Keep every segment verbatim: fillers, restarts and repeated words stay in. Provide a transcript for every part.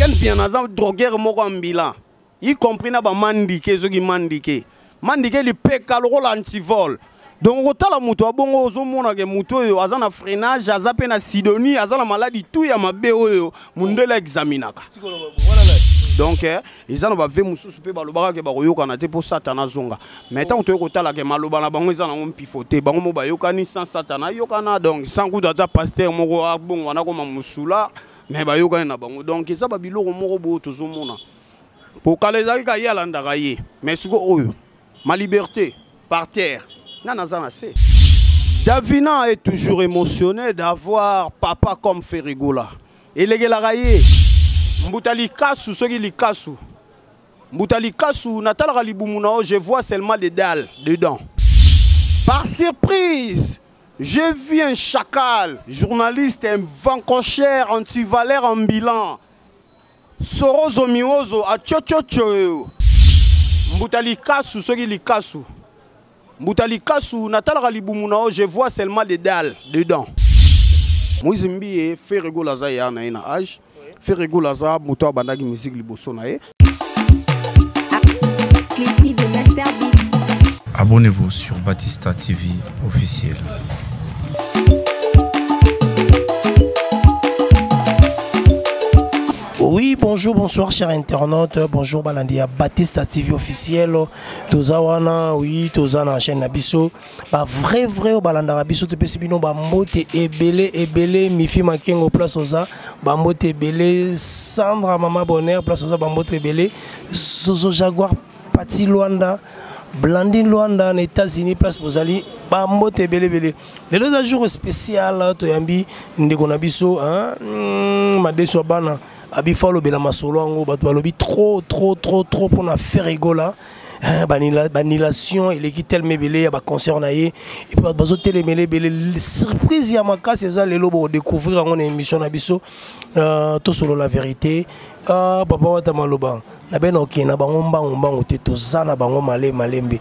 Ken bien azan drogueur moko ambila. Y compris na ba mandike zo ki mandike. Mandike li peka le rôle antivol. Donc otala muto abongo ozomona ke muto yo azana freinage azape na sidonie azana maladie tout ya mabe oyo mundela examinaka. Donc ils en va ve mususu pe balobaka ke bakoyoka na te po satana zonga. Mais tant que otala ke maloba na bango ezana ngom pifote bango mo bayokani sans satana yokana donc sans coup data pasteur moko abongo wana ko musula mais bayokani na bango donc eza ba biloko moko bo tozomona. Pour kalezaki ka yalanda ka ye mais siko oyo ma liberté par terre. Davina est toujours émotionné d'avoir papa comme Ferrigola. Et les Gelaraye, Mboutali Kassou, ce qui est Kassou. Mboutali Kassou, Natal Raliboumouno, je vois seulement des dalles dedans. Par surprise, j'ai vu un chacal, journaliste, un vancochère, anti-valère en bilan. Sorozo Miozo, à Tchotchocho. Mboutali Kassou, ce qui est Kassou. Mboutali Kassou, Natal Raliboumouno, je vois seulement des dalles dedans. Moïse Mbiye, Ferrego Laza ya na ina âge. Ferrego Laza, Mouto Bandagi musique liboso na ye. Abonnez-vous sur Batista T V officiel. Oui, bonjour, bonsoir, chers internautes. Bonjour, Balandia Batista T V officiel. Tozawana, oui, Tozana en chaîne Nabiso. Bah, vrai, vrai, au Balanda Biso, tu peux se dire, bah, mote et belé, et belé, Mifi Making au place Oza, bah, mote et belé, Sandra Mama Bonheur, place Oza, bah, mote et belé, Soso Jaguar, Pati Luanda. Blandine Luanda, aux États-Unis, place Bozali, Bambo te belé belé. Les deux jours spécial, Toyambi, Ndekonabiso, hein, Made Sobana. Abifalo bela masolo ngo bato balobi trop trop trop trop pour na faire rigola banilation il est tel mebele ya ba concert na ye et puis bazo telemele bele surprise ya makasi eza lelo bo découvrir en émission na biso euh to solo la vérité ah papa wata maloba na beno okina bango mbango mbango te tozana bango male malembe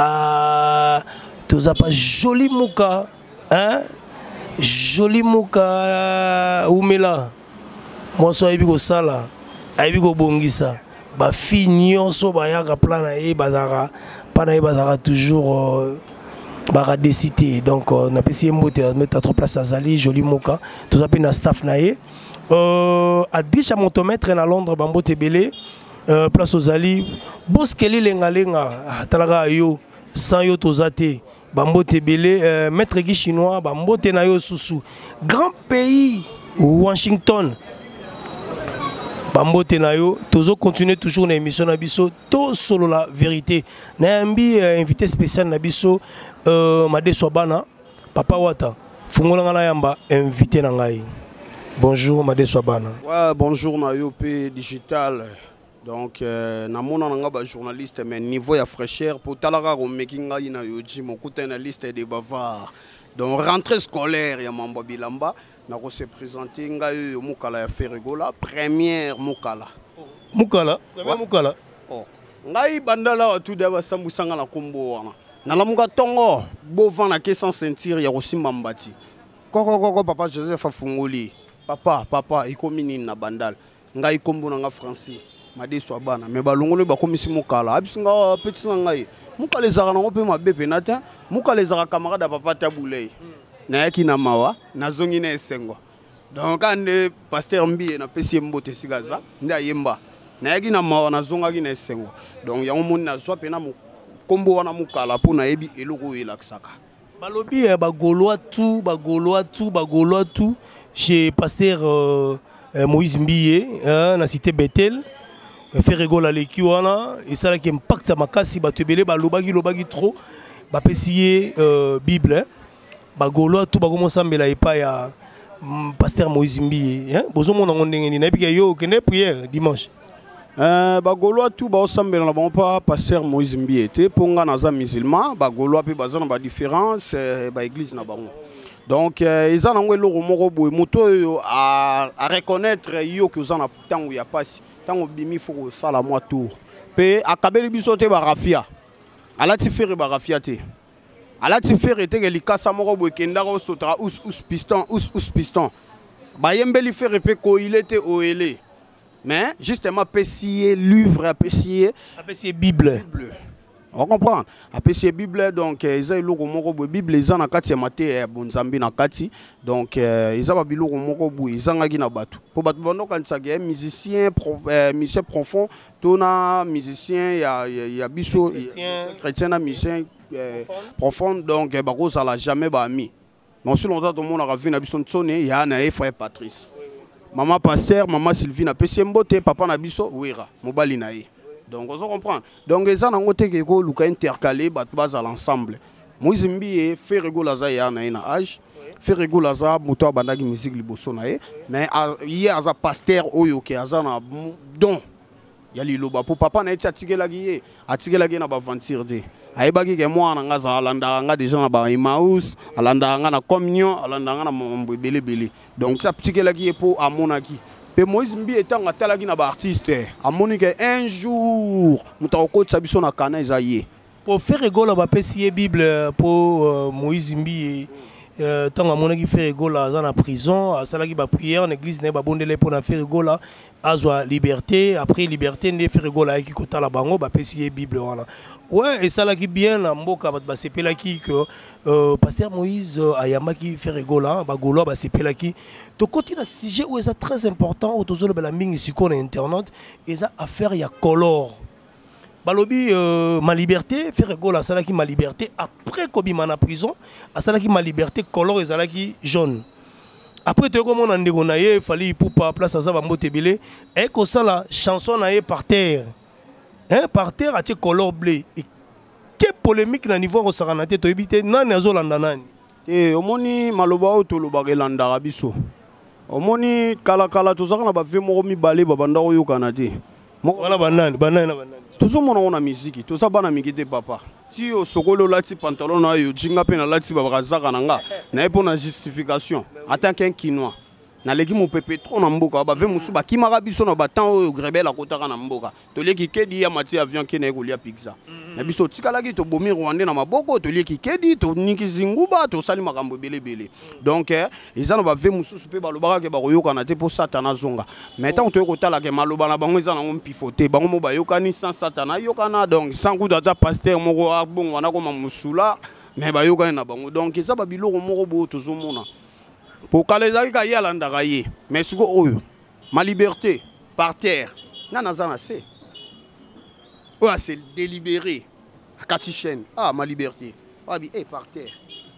ah toza pas joli muka hein joli muka umela Monso ayebi ko sala, ayebi ko bongisa. Ba fi nyonso ba yaka plan na ye bazara, pa na ye bazara toujours ba décider. Donc on a essayé de mettre trop place à Zali, joli moka, tout ça na staff na ye. Euh à dix à montomètre na Londres bambo tebele, euh place aux Zali, boskeli lenga lenga, talaga yo, sans yo tozate. Bambo tebele, euh, maître Guy chinois, bambo te na yo susu. Grand pays Washington. Bambo Tenayo, Tozo continue toujours l'émission Nabiso, tout solo la vérité. Nambi invité spécial Nabiso, euh, Made Swabana, Papa Wata, Fungolanga Yamba, invité Nangai. Bonjour Made Swabana. Ouais, bonjour Nayope Digital. Donc, euh, namona nanga ba journaliste, mais niveau ya fraîcheur, pour talaga au making ina yoji, mon côté na liste des bavards. Donc, rentrée scolaire, ya Mamba Bilamba. Nako se présenter ngai mukala ya Ferrigola première mukala mukala première mukala oh ngai bandala tout d'abord sambusanga na kombo wana na la muka tongo bovan na ke sans sentir ya kosimba mbati koko koko papa Joseph afungoli papa papa ikomini na bandal ngai kombo na nga Francis Made Swabana me balongolo ba komisi mukala abisinga petit ngai mukala ezaka na ngope mabepe nata mukala ezaka camarade papa Tabulei na yaki na mawa na zongi na esengo donc ande pasteur Mbiye na pesi mbote sigaza nda yemba na yaki na mawa na zonga ki na esengo donc yango moni na zwa pena mu kombo wana mukala po na yebi eloko elakisaka balobi ba goloa tout ba goloa tout ba goloa tout chez pasteur euh, Moïse Mbiye hein, na cité Bethel Ferrego la leki wana et ça là qui impact sa makasi ba tebele ba lobaki lobaki trop ba pesier euh, Bible hein? Bagolo tout bagomo sambela epa ya pasteur Moïse Mbiye hein bozo mona ngondenge ni na bika yo kene prière dimanche euh bagolo tout ba sambela na bon pas pasteur Moïse Mbiye te ponga na za musulman bagolo pe bazana ba différence ba église na bango donc ils en ont eloko moko boy moto à à reconnaître yo que uzana tango ya pasi tango bimi faut sala moi tour pe akabeli bisote ba rafia alati faire ba rafia te ala ti faire était que likasa moko boy kenda ko sotra us us piston us us piston ba yembeli faire pe ko il était oele mais justement apprécier livre, apprécier apprécier Bible. Bible. On comprend. Apprécier Bible donc ils ont le moko Bible ils ont na kati ya maté bonzambi na kati donc ils ont biloko moko bu ils ont ngaki na batu. Pour batu bondo quand ça est musicien musicien profond, tona musicien ya ya biso chrétien na musicien profond donc bako ça l'a jamais ba ami. Non si longtemps tout le monde a vu na biso tsone ya na frère Patrice. Maman Pasteur, maman Sylvie na pesi mbote, papa na biso wira, mobali na ye. Donc on se comprend. Donc les gens ont été intercalés, bas à l'ensemble. Moïse Mbi fait rigoler ça ya na âge, fait rigoler ça moto bandagi musique liboso na ye, mais hier as pasteur oyo ke azana don. Ya li loba pour papa na eti atigela giye, atigela giye na ba aventure de. Ayebaki ke moi na ngaza alanda nga déjà na ba Emmaüs, alanda nga na communion, alanda nga na mombo belé belé. Donc ça atigela giye pour amonaki. Mais Moïse Mbi étant à talaki na ba artiste, amoni ke un jour mutako tsabiso na kana ezaye. Pour faire rigoler ba pesier Bible pour Moïse Mbi tant à mon qui fait rigoler dans la prison, à ça qui ba prière en église ne ba bondele pour na faire rigoler azwa liberté, après liberté ne fait rigoler qui kota la bango ba pesier Bible voilà. Ouais et ça là qui bien na mboka ba sepela qui que pasteur Moïse ayamba qui fait rigoler ba golo ba sepela qui to côté na sujet où c'est très important au tozolo ba la mingi siko na internet et ça affaire ya color. Balobi euh, ma liberté, faire rigolo à ça qui ma liberté après Kobi mana prison, à ça qui ma liberté color et ça qui jaune. Après tu comme on a ndégonaye, fallait pour pas place à ça va motebele et que ça la chanson naé par terre. Hein par terre a color bleu et quelle polémique na niveau au saranate to ebité nan azolanda nani. Eh omoni maloba o to lobagelanda rabiso. Omoni kala kala to zaka na ba ve mo mi balé babanda oyo kanate. Voilà banane, banane na banane. Tout ça mon on a musique, tout ça bana migité papa. Si au sokolo lati pantalon na yo jinga pe na lati babazaka nanga, na pour na justification en tant qu'un Kinois. Na leki mo pepe trop na mboka ba ve musu ba kimaka biso na batan oyo grebela kotaka na mboka. To leki kedi ya mati avion ke na kolia pizza. Na biso tikalaki to bomi Rwanda na maboko to leki kedi to niki zinguba to sali makambo bele bele. Donc ils en ba ve musu pe ba lobaka ke ba koyoka na te pour satana zonga. Mais tant to kotala ke maloba na bango ezana ngom pifote bango mo ba yokani sans satana yokana donc sans coup data pasteur moko bon wana ko musula mais ba yokani na bango donc ça ba biloko moko bo to zomona. Pour que les gens aient la ndagaye, mais ce que ma liberté par terre, nana zana c'est, ouais c'est délibéré, Katichen, ah ma liberté, ah bi eh par terre,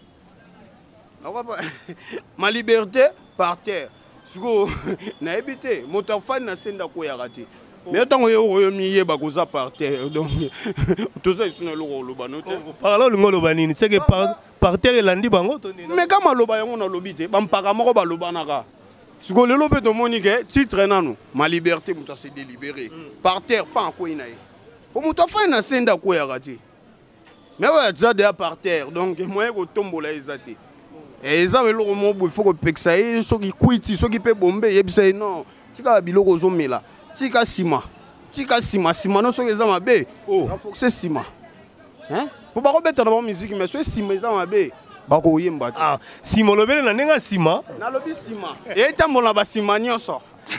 ma liberté par terre, ce que na évité, mon téléphone na senda quoi yarati. Mais tant que vous avez mis par terre, donc tout ça, c'est le lobby. Parlons de lobby, c'est que par terre, il a dit bango. Mais quand le lobby, on a lobby, on parle pas de lobby. Ce que le lobby de Monique, titre non, ma liberté, c'est délibéré. Par terre, pas en quoi il y a. Pour mon téléphone, na senda quoi yarati. Mais ouais, ça déjà par terre, donc moi, je tombe là, exacté. Et ça, il faut que pexaye, ceux qui quittent, ceux qui peuvent bomber, ils disent non, tu vas biloko zomé là. Tika sima, tika sima, sima non so ezama be. Oh, c'est sima. Hein? Pour pas remettre dans la musique, mais c'est sima ezama be. Bako yemba. Ah, sima lobele na nenga sima. Na lobi sima. Et tambo na ba sima nyonso.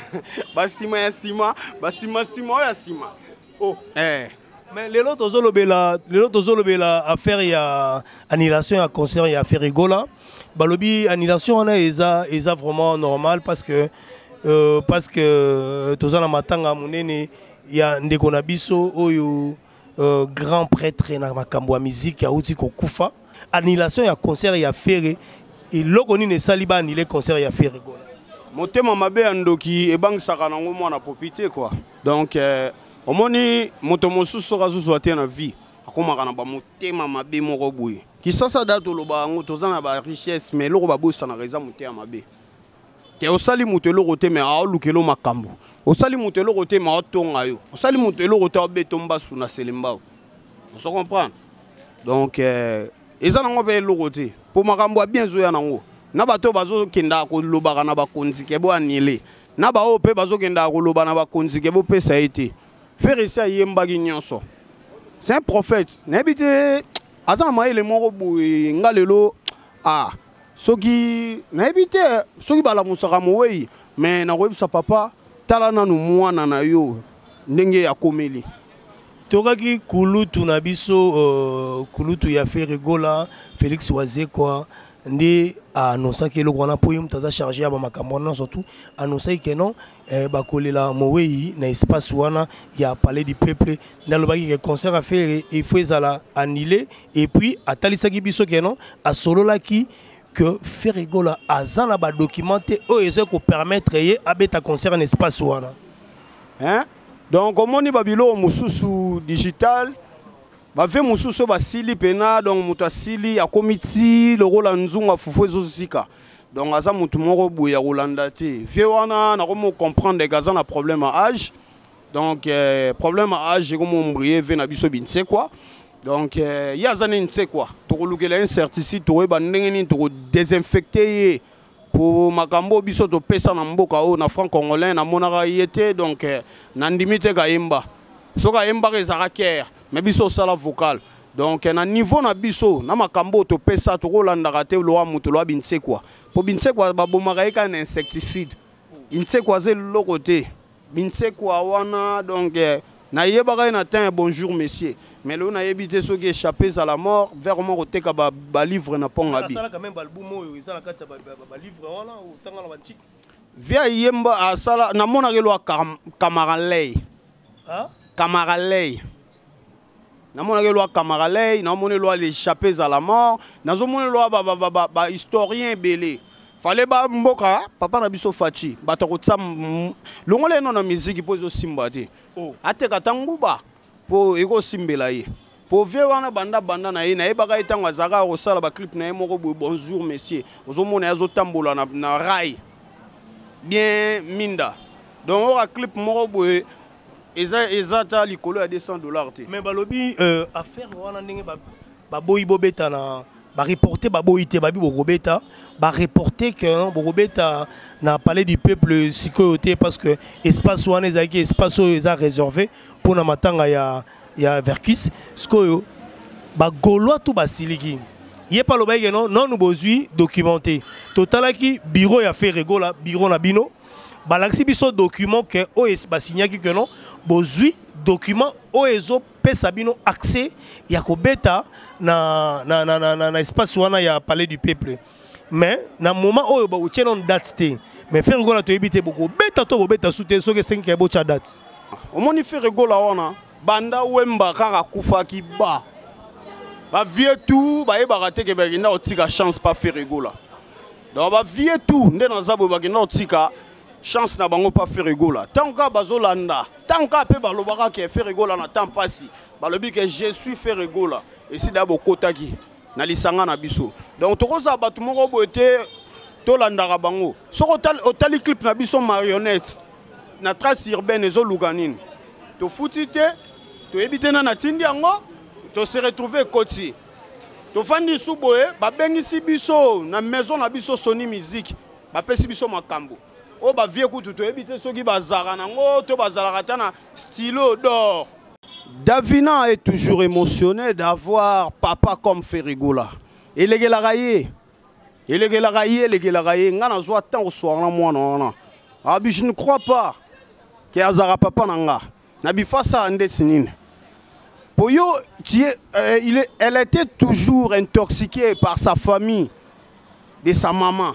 Ba sima ya sima, ba sima sima ya sima. Oh, eh. Mais les autres zolobela, les autres zolobela affaire ya annulation à concert ya affaire rigola. Balobi annulation on a eza eza vraiment normal parce que Euh, parce que tous les matanga munene il y a ndeko na biso oyo euh, grand prêtre na makambo ya musique ya uti ko kufa annulation ya concert ya fere et lokoni ne saliba annulé concert ya fere gola motema mabe andoki ebang saka nango mwana popité quoi donc euh, omoni moto mosusu razuzu ate na vie akomaka na ba motema mabe moko boye kisasa dato loba ngo tozana ba richesse mais loko ba bosa na reza motema mabe. Ke osali mutelo rote me a lukelo makambo osali mutelo rote ma otonga yo osali mutelo rote obetomba suna selemba on se comprend donc euh eza nango be lokote pour makambo bien zo ya nango na bato bazo kenda ko lobaka na bakonzi ke bo anile na ba o pe bazo kenda ko loba na bakonzi ke bo pesa été faire ça yemba nyonso c'est un prophète n'habite azan maile moko bu ngalelo ah soki na éviter soki bala musaka moyi mais na sa papa tala nanu mwana na yo ndenge ya komeli. Tokaki kulutu na biso uh, kulutu ya Ferregola Félix Wazekwa ndi anonsaki eloko wana po ye mutaza chargé ya bamakambo wana surtout anonsaki ke non eh, bakolela mowei na espace wana ya palais du peuple ndalobaki ke concert a faire il faut ezala annulé et puis atalisaki biso ke non asololaki que Ferregola azana ba documenté o eze ko permettre ye abeta concert en espace wana hein. Donc omoni babilo mususu digital bave mususu basili pena donc mutu asili ya komiti le rôle nzunga fufu ezosika donc aza mutu moko boye ya kolanda te vie wana na komo comprendre que aza na problème à âge donc euh, problème à âge komo mbrier ve na biso bintse quoi donc euh, ya za nse quoi to kolukela incertitude to ba ndenge ni to désinfecter pour makambo biso to pesa na mboka o na franc congolais na monaka yete donc euh, na ndimite ka yemba soka yemba ezaka kier mais biso sala vocal donc na niveau na biso na makambo to pesa to kolanda te lo amuto lo binse quoi po binse quoi ba bomaka eka na insecticide inse quoi ze lo côté binse quoi wana donc euh, na yebaka na temps bonjour messieurs mais là on a évité ceux qui échappés à la mort vers mon côté ka ba, ba livre na ponga bi ça quand même album oyo ça la kati ba ba livre wana ou tanga na bantik via yemba asala na mona ke lo Camaralei ah Camaralei na mona ke lo Camaralei na mona lo les échappés à la mort na zo mona lo ba ba ba, ba historien belé fallait ba mboka papa na biso fachi bato ko tsam longole no na musique pozo simbati oh ate katangu ba po ego simbela ye po vie wana banda banda na ye na yebaka etango azaka kosala ba clip na ye moko boye bonjour messieurs ozomona yazo tambola na, na rai bien minda donc ora clip moko boye eza eza ta likolo ya deux cents dollars te mais balobi euh, affaire wana ndenge ba ba boyi bobeta na ba reporter ba boyi te ba bi bobeta ba reporter que non bobeta na palais du peuple sikoyote parce que espace wana ezaki espace eza réservé pour na matanga ya ya Verkis skoyo ba goloa tout basiliki yé pas loba que non non nous bozui documenté totalaki bureau ya Ferregola bureau na bino balaxi biso document que o es basignaki que non bozui document o ezo pesa bino accès ya kobeta na na na na na espace wana ya palais du peuple mais na moment oyo ba utien on date té mais Ferregola to ebité boko beta to bobeta soute so que cinq ya bocha date omoni Ferregola wana banda wemba kaka kufaki ba ba vie tout ba yebaka te ke ba kina otika chance pa Ferregola donc ba vie tout nde na zabo ba kina otika chance na bango pa Ferregola tant ka bazolanda tant ka pe balobaka ke Ferregola na temps pasi balobi ke je suis Ferregola et si d'abo kotaki na lisanga na biso donc tokoza batu moko boete to landaka bango soko otali clip na biso marionnette na trace urbaine ezo luganine to futite to ebite na natindi yango to se retrouver koti to fandi suboye ba bengisi biso na maison na biso Sony Musique ba pesi biso makambo o ba vie kutu to ebite soki bazara nango to bazala ta na stylo d'or. Davina est toujours émotionné d'avoir papa comme Ferregola. Et les gelaraye, et les gelaraye, les gelaraye, ngana zo tant au soir na moi non. Ah je ne crois pas que azara papa nanga. Na bi fasa ande sinine. Poyo, euh, il est, elle était toujours intoxiquée par sa famille, de sa maman.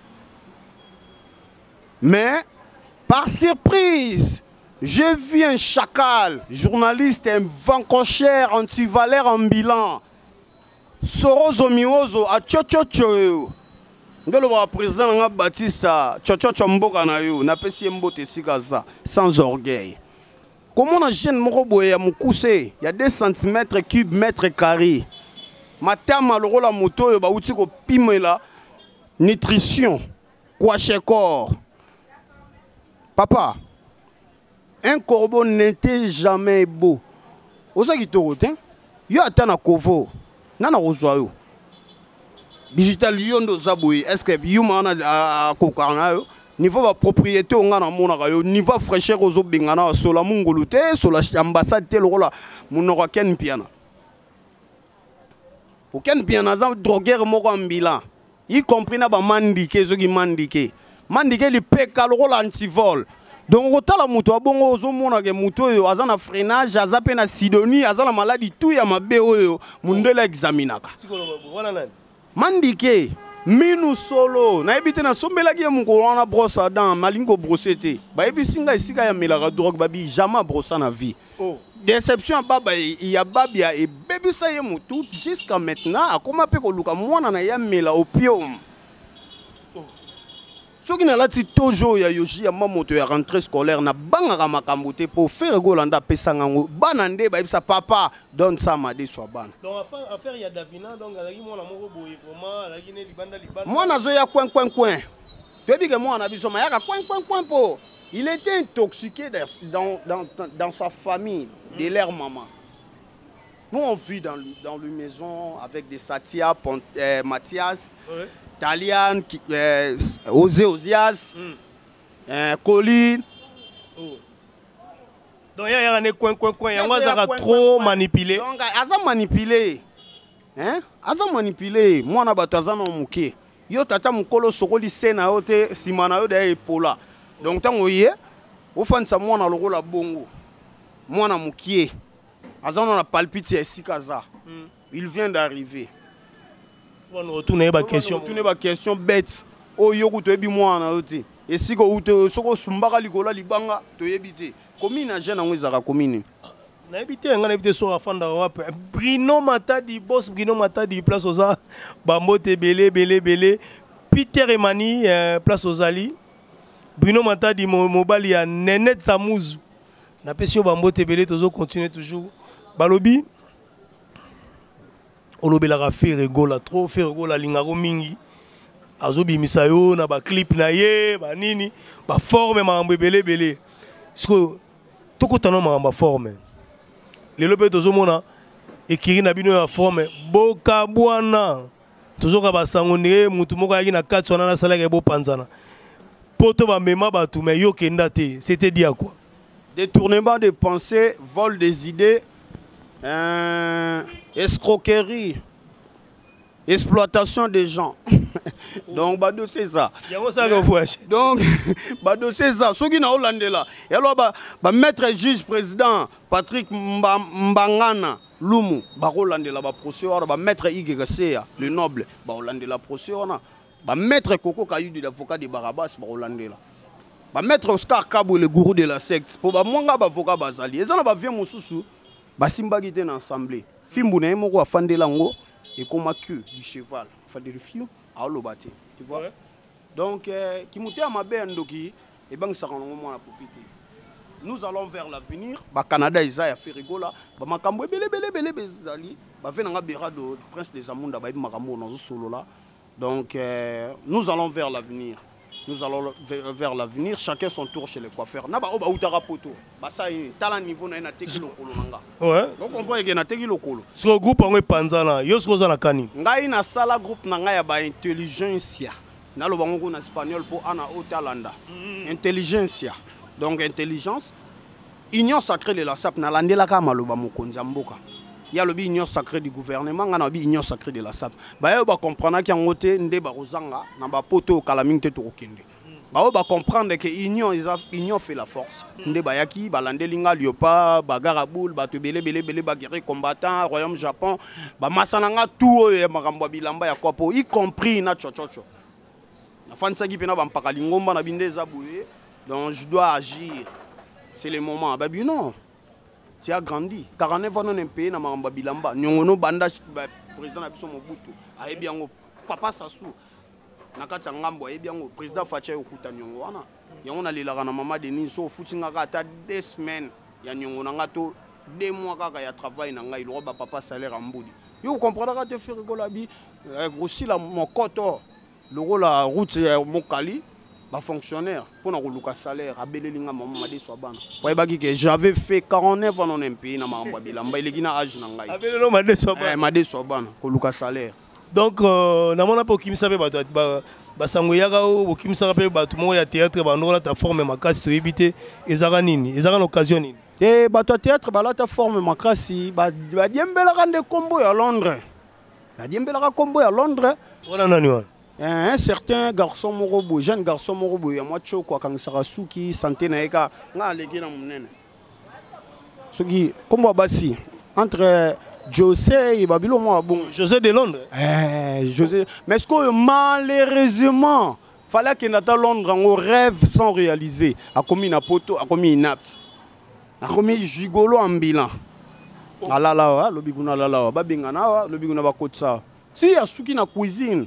Mais, par surprise, j'ai vu un chacal, journaliste, un vancochère, anti-valère ambulant. Sorozo Miozo, à Tchotchocho. Le président Batista, Tchotchocho Mboka na yo, n'a pas si mbote sikaza, sans orgueil. Comment on a jeune moroboye à Moukousse, il y a deux centimètres cubes, mètres carrés. Ma terme à l'euro la moto, il y a outil ko pimela, nutrition, quoi chez corps. Papa, un corbeau n'était jamais beau. Osa qui te route, yo atana kovo, nana rozoyo. Digital yondo zaboué, est-ce que yuma a kokarna yo? Niveau de propriété, on a un niveau de fraîcheur aux obingana, sur la mongolute, sur l'ambassade, tel rôle, mon aura ken piano. Aucun piano, drogueur morambilan, y compris na ba mandike, zo qui mandike. Mandike, li peka le rôle anti-vol. donc otala moto abongo ozomona ke moto oyo aza na freinage aza pe na sidonie aza na maladie tout ya mabe oyo mundele examinaka mandike minu solo nayebi te nasombelaki ye mokolo wana brosse à dents malingi kobrose te bayebisi ngai esika ya melaka drogue babi jamais brosa na vie oh. Déception ya baba ya babia ebebisa ye motu jusqu'à maintenant akoma mpe koluka mwana na ya mela opium soki nalati toujours ya yoji ya mamoto ya rentrée scolaire na bangaka makambo te po faire golanda pesanga ngo bana nde bayebisa papa donne ça made soit bana donc affaire ya Davina donc alaki mwana moko boye vraiment alaki ne libanda libanda mwana zo ya coin coin coin toyebi ke mwana biso mayaka coin coin coin po il était intoxiqué dans dans dans, dans sa famille de leur maman. Nous on vit dans dans une maison avec des Satia Pont, euh, Mathias ouais. Talian, euh, Osé Osias, mm. euh, Colline. Oh. Donc il y a un coin coin coin, il y a trop manipulé. Donc aza manipulé. Hein? Aza manipulé. Moi na bataza na muke. Yo tata mukolo sokoli sena yote simana yo da epola. Donc tango yé, au fond ça moi na lokola bongo. Moi na mukie. Aza na palpite esikaza. Mm. Il vient d'arriver. On retourne ba question. On retourne ba question bête. O yoko to yebi mwana yote. Esiko uto soko sumbaka likola libanga to yebite. Commune jeune ngwezaka commune. Na yebite ngana yebite so afanda wape. Bruno Matadi boss Bruno Matadi place oza bambote belé belé belé. Peter Emani euh, place ozali. Bruno Matadi mobali ya Nenet Samuzu. Na pesio bambote belé tozo continuer toujours. Balobi olobelaka Ferregola trop Ferregola lingaro mingi azobi misayo na ba clip na ye ba nini ba forme mambo belé belé parce toko tano mambo forme lelo pe tozomona ekiri na bino ya forme boka bwana tozoka basango ne mutu moko yaki na kati wana na salaka bo panzana poto ba mema batu me yo kenda te c'était dit à quoi détournement de pensée vol des idées Euh, escroquerie, exploitation des gens. Donc, Bado c'est ça. Donc, Bado c'est ça. Ceux qui n'ont pas là, et alors, bah, maître juge président Patrick Mbangana Lumu, bah, Hollande là, bah, procédure, bah, maître Igegasea, le noble, bah, Hollande la procédure, bah, maître Coco Kayudi, l'avocat de Barabas, bah, Hollande là. Bah, maître Oscar Kabou, le gourou de la secte, pour bah, moi, bah, avocat Bazali. Et ça, bah, vient mon sous-sous. Basimba qui était dans l'assemblée. Fimboune est mort à Fandelango et comme à queue du cheval. Fandelifio à l'obate. Tu vois? Ouais. Donc, qui montait à ma belle Ndoki, et ben ça rend au moment la propriété. Nous allons vers l'avenir. Bah Canada, ils a fait rigola. Bah Makambo, belé belé belé belé. Bah venanga bera de prince des Amunda, bah Makambo dans ce solo là. Donc, euh, nous allons vers l'avenir. Nous allons vers, vers l'avenir, chacun son tour chez les coiffeurs. Na ba oba utara poto. Ba ça y tala niveau na na teki lokolo nanga. Ouais. Donc on voit que na teki lokolo. Ce groupe on est panzana, yo sko za na kani. Ngai na sala groupe nanga ya ba intelligentsia. Na lo bango na espagnol pour ana otalanda. Mm. Intelligentsia. Donc intelligence union sacrée de la S A P na landela ka maloba mokonzi mboka. Il y a le union sacrée du gouvernement, il y a l'union sacrée de la S A P. Bah, on comprendre qu'il y a un côté de Barozanga, na ba poto kalaminte to okende. Bah, on va comprendre que l'union union fait la force. Ndé bayaki, balande linga liopa, bagaraboul, ba tebele bele bele bagere combattant, royaume Japon, ba masananga tout e makambo bilamba ya kwapo, y compris na chochocho. Na fansa ki pena ba mpaka lingomba na binde zaboué. Donc je dois agir. C'est le moment. Bah non. Tu as grandi. quarante-neuf ans dans un pays, dans le Bilamba. Nous avons banda président Abisso Mobutu. A bien papa Sassou. Nakata Ngambo, a bien président Fatia Okuta Nyongwana. Yango na lila na mama Denis so footing ata deux semaines. Ya Nyongo Nangato deux mois kaka ya travail na ngai loba papa salaire ambudi. Yo comprendre te faire rigolabi aussi la mon koto. Le rôle la route Mokali. Bah fonctionnaire pour nous salaire à Belélinga maman m'a dit soit ban. Que j'avais fait quarante-neuf ans dans un pays na mamba bilamba il est na âge na ngai. Abelelo m'a dit soit ban. M'a dit soit ban pour Lucas salaire. Donc na mona po kimisa pe ba ba sango yaga o kimisa pe ba tout mo ya théâtre ba ndola ta forme makasi to éviter ezaka nini ezaka l'occasion nini. Eh ba to théâtre ba la ta forme makasi ba ba diembela rande combo à Londres. Ba diembela combo à Londres. Wala nani wana. un certain garçon morobo, jeune garçon morobo, il y a moi quoi quand Sarasuki santé na eka nga leki na munene. Ce qui comme basi entre José et Babylon moi bon José de Londres. Eh José mais est-ce que malheureusement fallait que Nathan Londres un rêve sans réaliser a commis na poto a commis inapte. A commis gigolo en bilan. Ala la lo biguna la la ba bingana lo biguna ba kotsa. Si asuki na cuisine.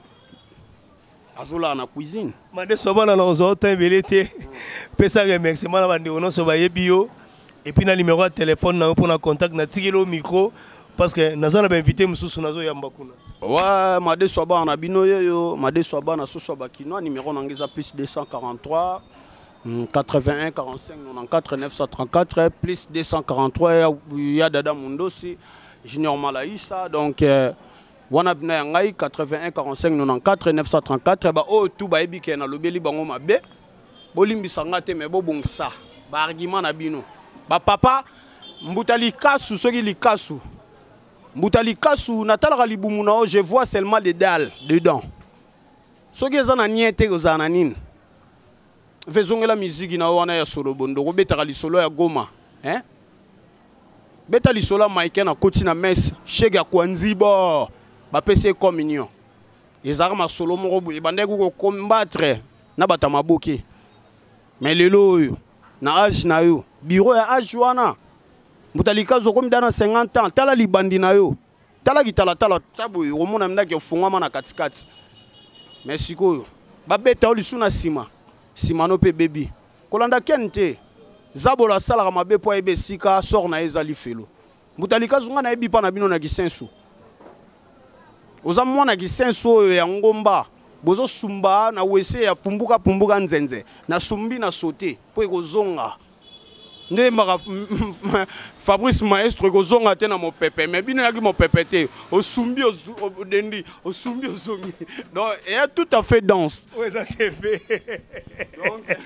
Azola na cuisine. Mande sobana na ozote belete. Pesa remerciement na bande ono so ba yebio et puis na numéro de téléphone na pour na contact na tikelo micro parce que nazana ba invité mususu nazo yamba kuna. Ouais, made soba na bino yo, made soba na so soba kino numéro na ngeza plus deux cent quarante-trois quatre-vingt-un quarante-cinq quatre-vingt-quatorze neuf cent trente-quatre plus deux cent quarante-trois ya dada mundosi Junior Malaïsa donc euh, wana bina ngai quatre-vingt-un quarante-cinq quatre-vingt-quatorze neuf cent trente-quatre ba o tout ba ebike na lobeli bango mabe bolimbisa ngate me bobongisa ba argument na bino ba papa mbutali kasu soki likasu mbutali kasu natala libumu na je vois seulement des dalles dedans soki ezana niete ozana nini vezongela musique na wana ya solo bondo ko betaka lisolo ya goma hein beta lisolo Mike na koti na messe chega kwanzibo ba pese communion ezaka ma solo moko e bande ko combattre na bata maboke mais lelo oyo na âge na yo bureau ya âge wana mutalika zo komi dana cinquante ans tala libandi na yo tala kitala tala tsabu yo mona mna ke fungwa na katikati mais sikoyo ba beta olisu na sima simano pe baby kolanda kente zabola sala mabe po ebe sika sor na ezali felo mutalika zunga na ebi pa na bino na kisensu oza mwana kisensu ya ngomba bozo sumba na wese ya pumbuka pumbuka nzenze na sumbi na sote po ekozonga nde maka Fabrice Maestro ekozonga te na mopepe mais bino yaki mopepe te osumbi odendi osumbi ozongi donc il y a tout à fait danse ouais ça c'est fait donc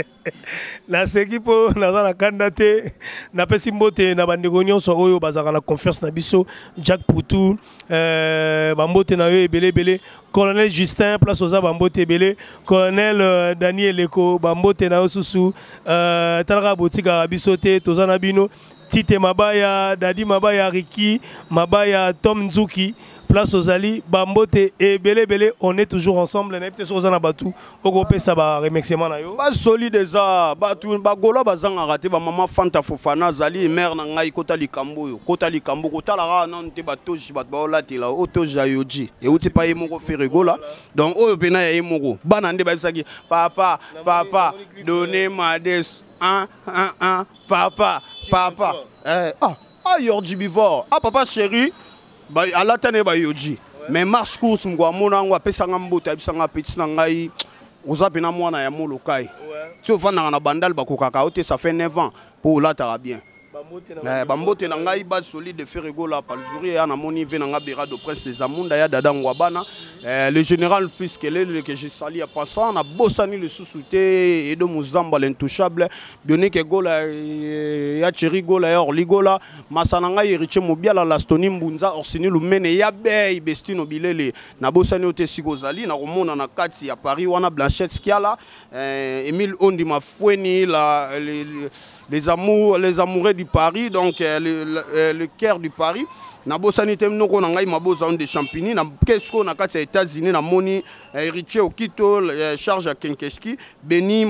la sekipo na na kandate na pesi mbote na bandeko nyonso oyo bazaka na confiance na biso Jack Poutou euh bambote na yo ebele ebele colonel Justin place oza bambote ebele colonel euh, Daniel Eko bambote na yo susu euh talaka botika biso te tozana bino Tite Mabaya Dadi Mabaya Riki Mabaya Tom Nzuki place Ozali Bambote et Bele Bele on est toujours ensemble na peut-être ozana batu ogope ça ba remerciement na yo ba solide za batu ba gola bazanga raté ba maman Fanta Fofana zali mère na ngai kota likambo yo kota likambo kota la non te batoji bat ba olatela otoji ayoji et uti pa yemoko ferigola donc oyo pena ya yemoko bana nde ba saki papa papa donnez-moi des un un un papa papa eh ah ah yordi bivor ah papa chéri ba ala tane ba yoji mais marche course ngwa mona ngwa pesa ngambota bisanga petit na ngai oza pena mwana ya molokai tu ofanda na bandal ba kokaka ote ça fait neuf ans pour la tara bien bambote na ngai ba solide de Ferrego la palzuri ya na moni ve na ngabera de presse les amunda ya dada ngwabana le général Fiskele que je sali à passant na bosani le sous-souté et de Muzamba l'intouchable bionique gola ya cheri gola ya orligola masana ngai Eriche Mobiala la Stoni Mbunza orsini lumene ya bei bestino bilele na bosani ote sikozali na romona na kati ya Paris wana Blanchette Skiala Emile Ondi Mafweni la les, les amours les amoureux du Paris donc euh, le, le, le cœur du Paris na bosani temno ko ngai maboza on de Champigny na kesko na kati ya États-Unis na moni héritier Okito charge à Kenkeski Beni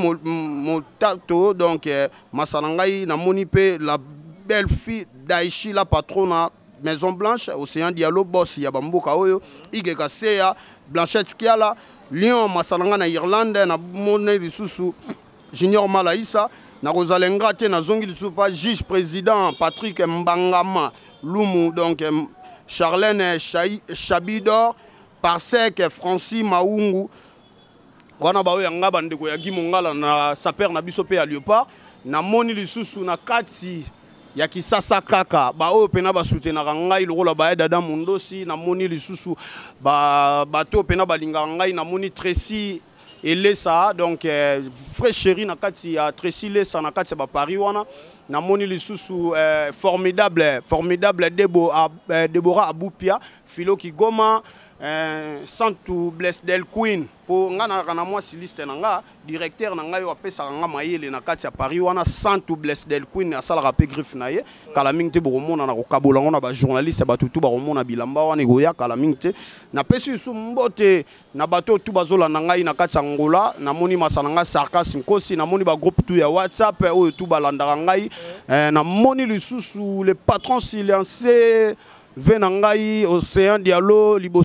Motato donc euh, masanangai na moni pe la belle fille d'Aichi la patronne Maison Blanche Océan Diallo boss ya bamboka oyo igeka seya Blanchette Skiala Lyon masananga na Irlande na moni lisusu Junior Malaïsa na Rosalenga te na zongi lisupa juge président Patrick Mbangama Lumu donc Charlène Chabidor Parsec Francis Maungu wana ba oyo ngaba ndeko ya Gimongala na saper na biso pe ya Léopard na moni lisusu na kati ya Kisasa kaka ba oyo pena ba soutenaka ngai lokola ba dada mundosi na moni lisusu ba bato pena balinga ngai na moni Tracy et Lessa donc euh, frère chéri na kati ya Tracy Lessa na kati ba Paris wana na moni lisusu euh, formidable formidable Debo euh, Deborah Aboupia Philo Kigoma Santu Bless Del Queen pour ngana kana moi liste nanga directeur nanga yo apesa nga mayele na kati ya Paris wana Santu Bless Del Queen asala rapé griffe na ye kala mingte boromona na kokabola ngona ba journaliste ba tutu ba romona bilamba wana goya kala mingte na pesi su mbote na bato tu bazola nanga na kati ya Angola na moni masana nga sarcasme kosi na moni ba groupe tu ya WhatsApp o tu balanda ngai na moni lisusu le patron silencieux Venangai Océan Diallo Libo